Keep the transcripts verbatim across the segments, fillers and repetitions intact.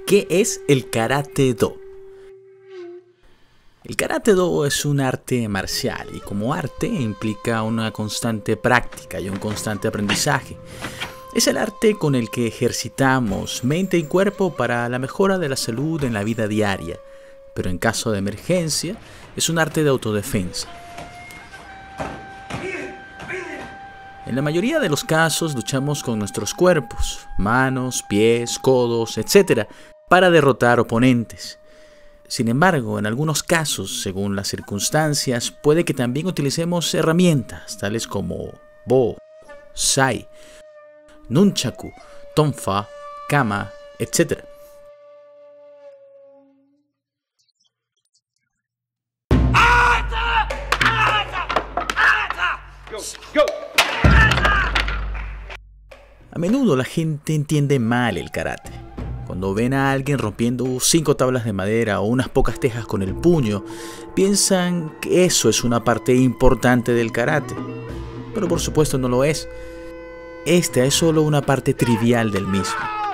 ¿Qué es el Karate-Do? El Karate-Do es un arte marcial y como arte implica una constante práctica y un constante aprendizaje. Es el arte con el que ejercitamos mente y cuerpo para la mejora de la salud en la vida diaria, pero en caso de emergencia es un arte de autodefensa. En la mayoría de los casos luchamos con nuestros cuerpos, manos, pies, codos, etcétera, para derrotar oponentes. Sin embargo, en algunos casos, según las circunstancias, puede que también utilicemos herramientas tales como bo, sai, nunchaku, tonfa, kama, etcétera. A menudo la gente entiende mal el karate. Cuando ven a alguien rompiendo cinco tablas de madera o unas pocas tejas con el puño, piensan que eso es una parte importante del karate. Pero por supuesto no lo es. Esta es solo una parte trivial del mismo.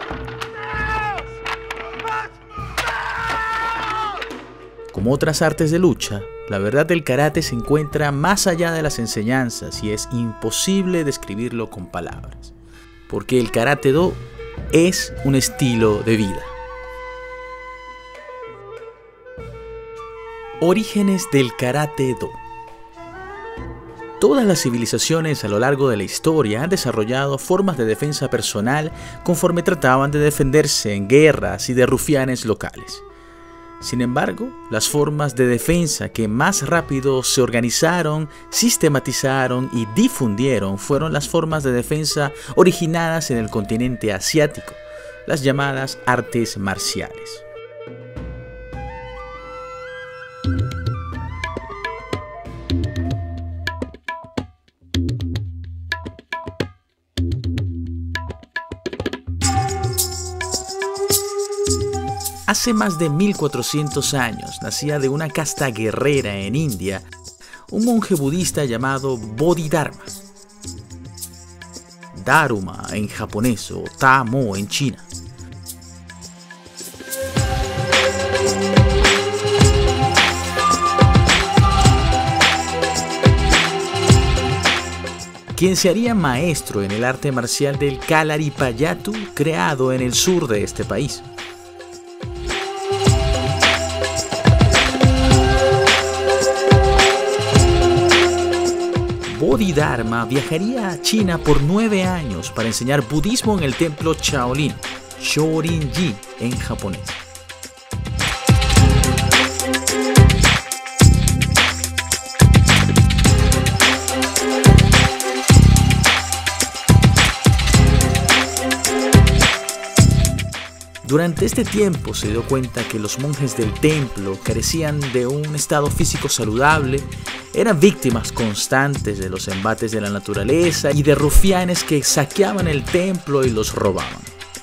Como otras artes de lucha, la verdad del karate se encuentra más allá de las enseñanzas y es imposible describirlo con palabras. Porque el Karate-Do es un estilo de vida. Orígenes del Karate-Do. Todas las civilizaciones a lo largo de la historia han desarrollado formas de defensa personal conforme trataban de defenderse en guerras y de rufianes locales. Sin embargo, las formas de defensa que más rápido se organizaron, sistematizaron y difundieron fueron las formas de defensa originadas en el continente asiático, las llamadas artes marciales. Hace más de mil cuatrocientos años nacía de una casta guerrera en India un monje budista llamado Bodhidharma. Daruma en japonés o Tamo en China. Quien se haría maestro en el arte marcial del Kalaripayattu, creado en el sur de este país. Bodhidharma viajaría a China por nueve años para enseñar budismo en el templo Shaolin, Shorin-ji en japonés. Durante este tiempo se dio cuenta que los monjes del templo carecían de un estado físico saludable, eran víctimas constantes de los embates de la naturaleza y de rufianes que saqueaban el templo y los robaban.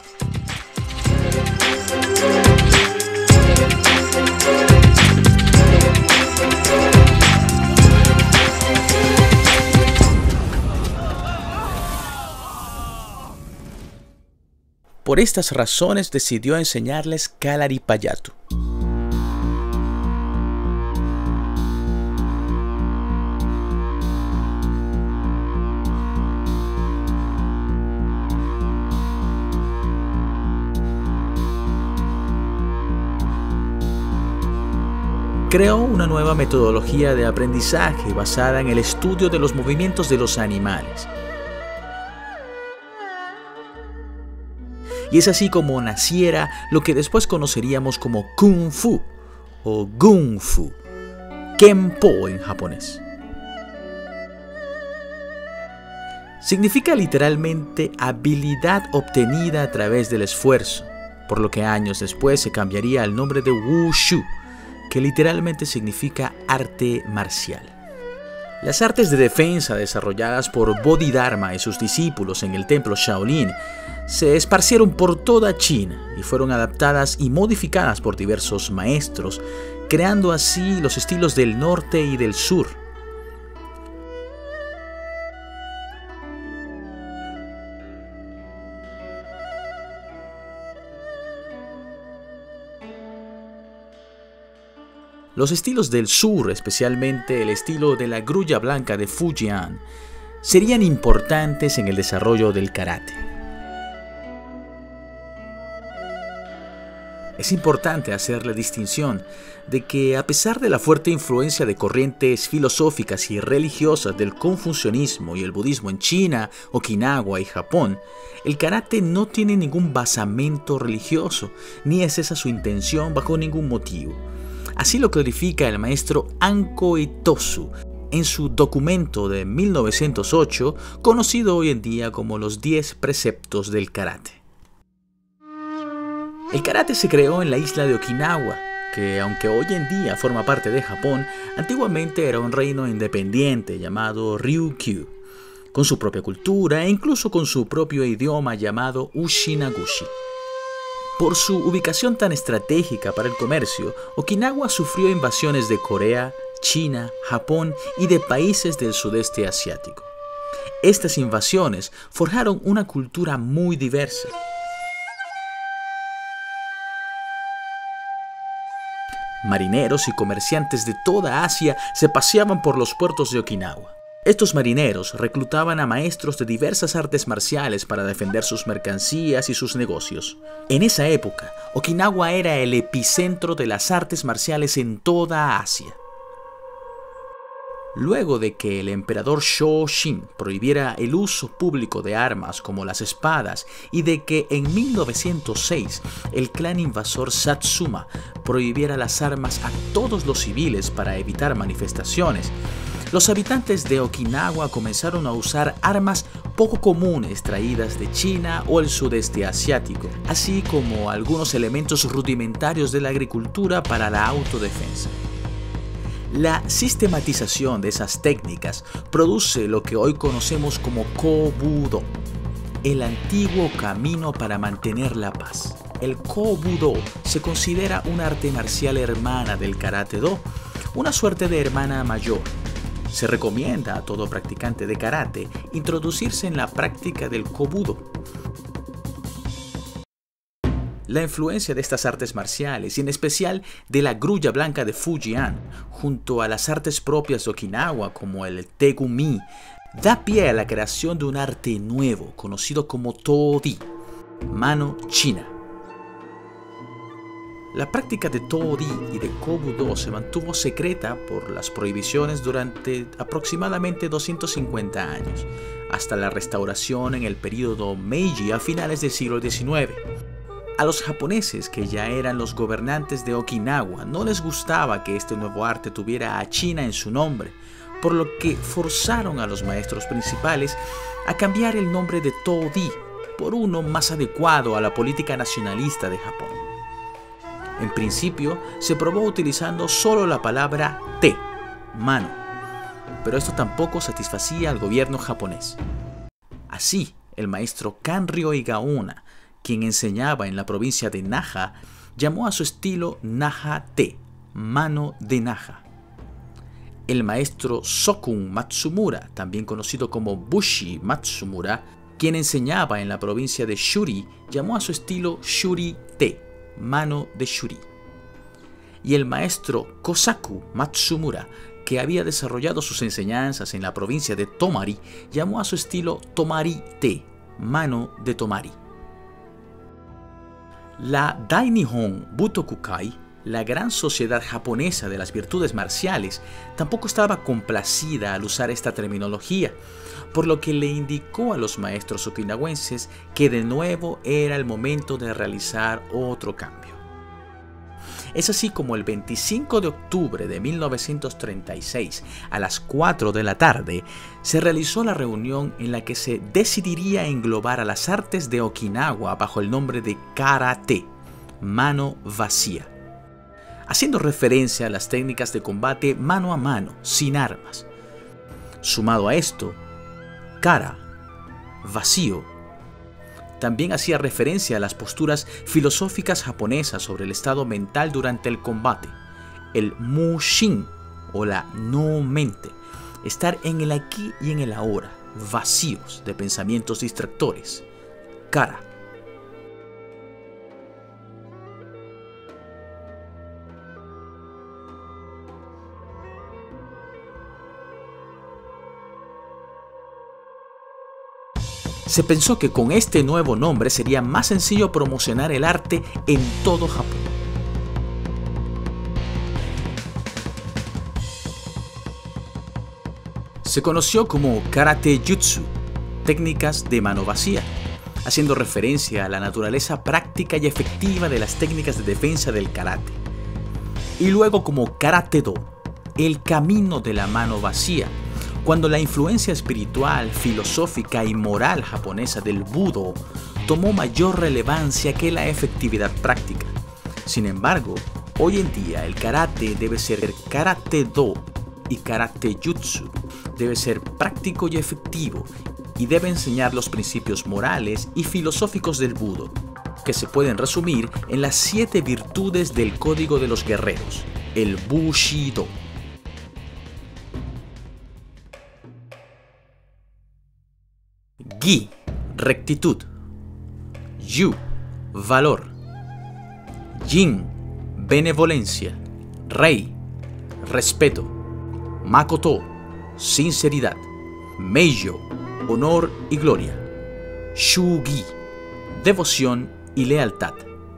Por estas razones decidió enseñarles Kalaripayattu. Creó una nueva metodología de aprendizaje basada en el estudio de los movimientos de los animales. Y es así como naciera lo que después conoceríamos como Kung Fu o Gung Fu, Kenpo en japonés. Significa literalmente habilidad obtenida a través del esfuerzo, por lo que años después se cambiaría el nombre de Wushu, que literalmente significa arte marcial. Las artes de defensa desarrolladas por Bodhidharma y sus discípulos en el templo Shaolin se esparcieron por toda China y fueron adaptadas y modificadas por diversos maestros, creando así los estilos del norte y del sur. Los estilos del sur, especialmente el estilo de la grulla blanca de Fujian, serían importantes en el desarrollo del karate. Es importante hacer la distinción de que, a pesar de la fuerte influencia de corrientes filosóficas y religiosas del confucianismo y el budismo en China, Okinawa y Japón, el karate no tiene ningún basamento religioso, ni es esa su intención bajo ningún motivo. Así lo clarifica el maestro Anko Itosu en su documento de mil novecientos ocho, conocido hoy en día como los diez preceptos del karate. El karate se creó en la isla de Okinawa, que aunque hoy en día forma parte de Japón, antiguamente era un reino independiente llamado Ryukyu, con su propia cultura e incluso con su propio idioma llamado Ushinagushi. Por su ubicación tan estratégica para el comercio, Okinawa sufrió invasiones de Corea, China, Japón y de países del sudeste asiático. Estas invasiones forjaron una cultura muy diversa. Marineros y comerciantes de toda Asia se paseaban por los puertos de Okinawa. Estos marineros reclutaban a maestros de diversas artes marciales para defender sus mercancías y sus negocios. En esa época, Okinawa era el epicentro de las artes marciales en toda Asia. Luego de que el emperador Shōshin prohibiera el uso público de armas como las espadas y de que en mil novecientos seis el clan invasor Satsuma prohibiera las armas a todos los civiles para evitar manifestaciones, los habitantes de Okinawa comenzaron a usar armas poco comunes traídas de China o el sudeste asiático, así como algunos elementos rudimentarios de la agricultura para la autodefensa. La sistematización de esas técnicas produce lo que hoy conocemos como Kobudo, el antiguo camino para mantener la paz. El Kobudo se considera un arte marcial hermana del Karate-Do, una suerte de hermana mayor. Se recomienda a todo practicante de karate introducirse en la práctica del Kobudo. La influencia de estas artes marciales, y en especial de la grulla blanca de Fujian, junto a las artes propias de Okinawa como el Tegumi, da pie a la creación de un arte nuevo conocido como To-Di, mano china. La práctica de To-Di y de Kobudo se mantuvo secreta por las prohibiciones durante aproximadamente doscientos cincuenta años, hasta la restauración en el período Meiji a finales del siglo diecinueve. A los japoneses, que ya eran los gobernantes de Okinawa, no les gustaba que este nuevo arte tuviera a China en su nombre, por lo que forzaron a los maestros principales a cambiar el nombre de To-Di por uno más adecuado a la política nacionalista de Japón. En principio, se probó utilizando solo la palabra te, mano, pero esto tampoco satisfacía al gobierno japonés. Así, el maestro Kanryo Igaona, quien enseñaba en la provincia de Naha, llamó a su estilo Naha-te, mano de Naha. El maestro Sokun Matsumura, también conocido como Bushi Matsumura, quien enseñaba en la provincia de Shuri, llamó a su estilo Shuri-te, mano de Shuri. Y el maestro Kosaku Matsumura, que había desarrollado sus enseñanzas en la provincia de Tomari, llamó a su estilo Tomari-te, mano de Tomari. La Dainihon Butokukai, la gran sociedad japonesa de las virtudes marciales, tampoco estaba complacida al usar esta terminología, por lo que le indicó a los maestros okinawenses que de nuevo era el momento de realizar otro cambio. Es así como el veinticinco de octubre de mil novecientos treinta y seis, a las cuatro de la tarde, se realizó la reunión en la que se decidiría englobar a las artes de Okinawa bajo el nombre de Karate, mano vacía, haciendo referencia a las técnicas de combate mano a mano, sin armas. Sumado a esto, Kara, vacío, también hacía referencia a las posturas filosóficas japonesas sobre el estado mental durante el combate, el Mushin o la no mente, estar en el aquí y en el ahora, vacíos de pensamientos distractores, Kara. Se pensó que con este nuevo nombre sería más sencillo promocionar el arte en todo Japón. Se conoció como Karate Jutsu, técnicas de mano vacía, haciendo referencia a la naturaleza práctica y efectiva de las técnicas de defensa del karate. Y luego como Karate-do, el camino de la mano vacía, cuando la influencia espiritual, filosófica y moral japonesa del Budo tomó mayor relevancia que la efectividad práctica. Sin embargo, hoy en día el karate debe ser Karate-do y Karate-jutsu, debe ser práctico y efectivo y debe enseñar los principios morales y filosóficos del Budo, que se pueden resumir en las siete virtudes del Código de los Guerreros, el Bushido. Gi, rectitud. Yu, valor. Jin, benevolencia. Rei, respeto. Makoto, sinceridad. Meijo, honor y gloria. Shugi, devoción y lealtad.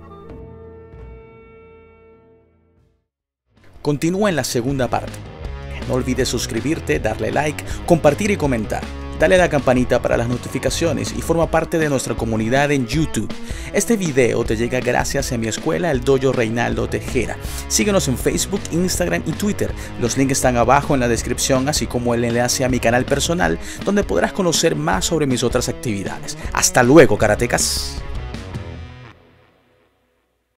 Continúa en la segunda parte. No olvides suscribirte, darle like, compartir y comentar. Dale a la campanita para las notificaciones y forma parte de nuestra comunidad en YouTube. Este video te llega gracias a mi escuela, el Dojo Reinaldo Tejera. Síguenos en Facebook, Instagram y Twitter. Los links están abajo en la descripción, así como el enlace a mi canal personal, donde podrás conocer más sobre mis otras actividades. Hasta luego, karatecas.